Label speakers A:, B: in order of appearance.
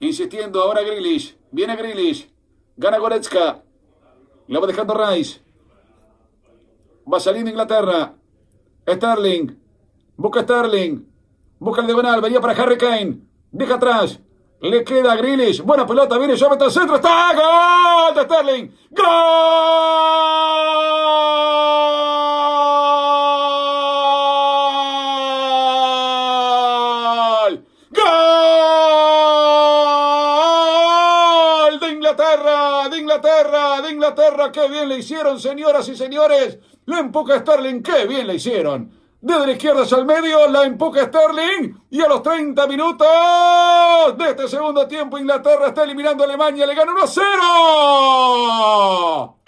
A: Insistiendo ahora Grealish. Viene Grealish. Gana Goretzka. La va dejando Rice. Va saliendo Inglaterra. Sterling. Busca Sterling. Busca el diagonal. Venía para Harry Kane. Deja atrás. Le queda a Grealish. Buena pelota. Viene ya mete al centro. ¡Está! ¡Gol de Sterling! ¡Gol! ¡Gol! De Inglaterra. De Inglaterra. De Inglaterra. ¡Qué bien le hicieron, señoras y señores! La empuja Sterling. ¡Qué bien le hicieron! Desde la izquierda hacia el medio, la empuja Sterling. Y a los 30 minutos de este segundo tiempo, Inglaterra está eliminando a Alemania. Le gana 1-0.